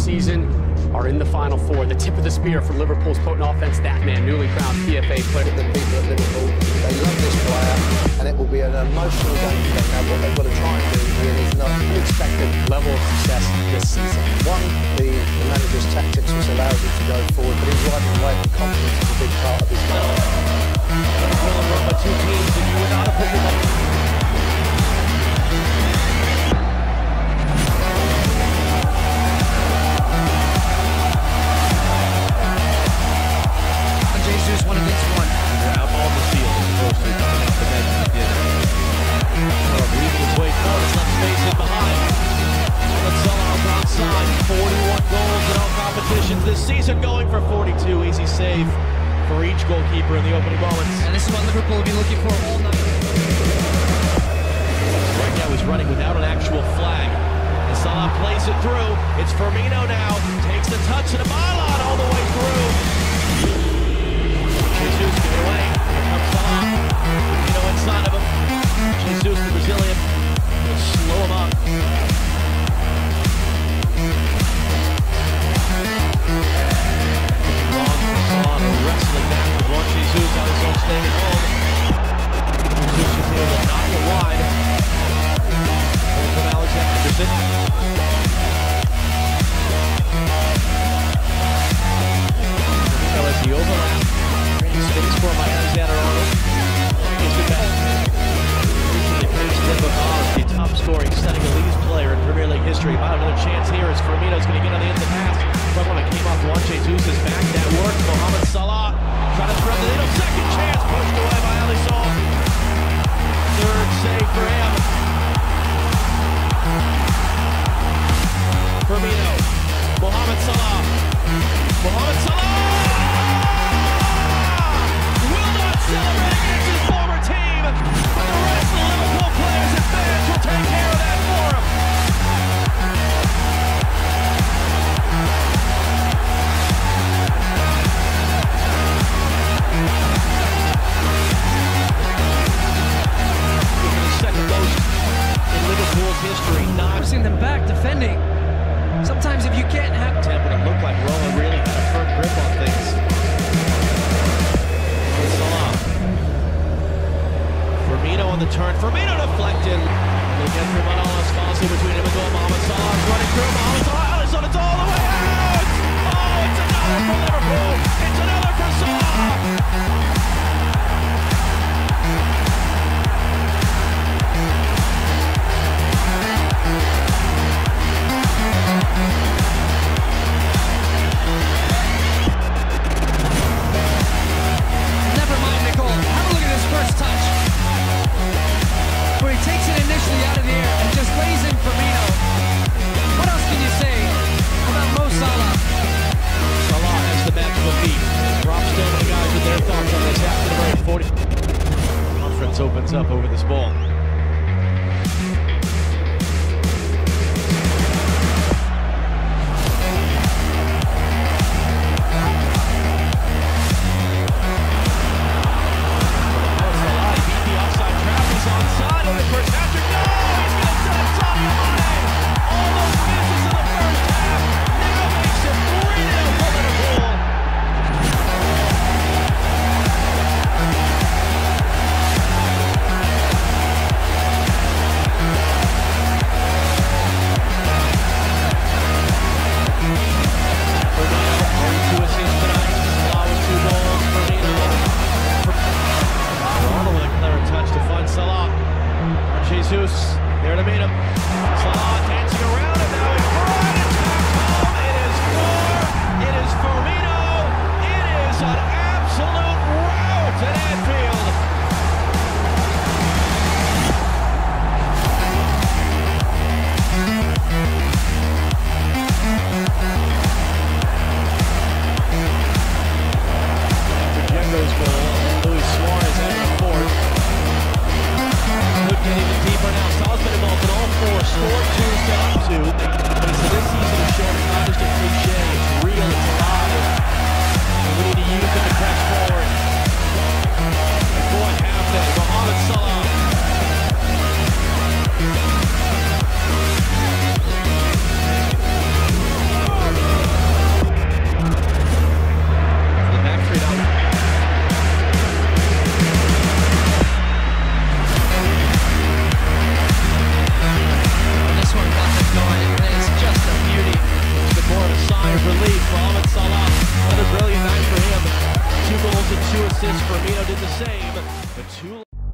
season are in the Final Four. The tip of the spear for Liverpool's potent offense, that man, newly crowned PFA player. The people at Liverpool, they love this player, and it will be an emotional game for them. Now, what they've got to try and do here is not unexpected Level of success this season. one, the manager's tactics which allows him to go forward, but he's riding away with confidence is a big part of his game. Two teams, and you would not have put your money. Jesus 1 against 1. They're out on the field as opposed to the men who did. Weaving his way forward, it's left space in behind. Salah outside, 41 goals in all competitions this season, going for 42. Easy save for each goalkeeper in the opening moments. And this is what Liverpool will be looking for all night. Right now he's running without an actual flag. And Salah plays it through. It's Firmino now. Takes the touch and a Milan all the way through. Jesus, give it away. Here comes Salah. Firmino inside of him. Jesus, the Brazilian, will slow him up. Wrestling match with Juan Jesus on his own staying at home. Jesus is able to knock it wide. From Alexander Anderson. As the overlap, creating space for Alexander Arnold. He's been back. Recently placed the top scoring Senegalese player in Premier League history. About another chance here as Firmino's going to get on the end of the pass. Front one came off Juan Jesus' back. That worked. Mohamed Salah trying to thread the needle. Second chance pushed away by Alisson. Third save for him. Firmino. Mohamed Salah. Mohamed Salah will not celebrate against his former team. But the rest of the Liverpool players and fans will take care of that for him. History. Forcing them back, defending. Sometimes if you can't have tempo, it looked like Roma really had a firm grip on things. Salah. Firmino on the turn. Firmino deflected. They get through Manolas. Fonzie between him and goal. Mohamed Salah running through. Mohamed Salah. Alisson, it's all the way out. Oh, it's another for Liverpool. It's another for Salah. Opens up over this ball. Jesus, there to meet him. Salah dancing around him now. He's right and tapped home. It is four. It is Firmino. It is an absolute rout at Anfield. Diego's goal. Luis Suarez having a fourth. Could get even deeper now. Salah's been involved in all four. Scored two, set up two. But so this season is showing it's not just a cliche. It's real. It's alive. And we need to use it to press forward. Before half-day, Mohamed Salah. to 2 assists. Firmino did the same, but 2.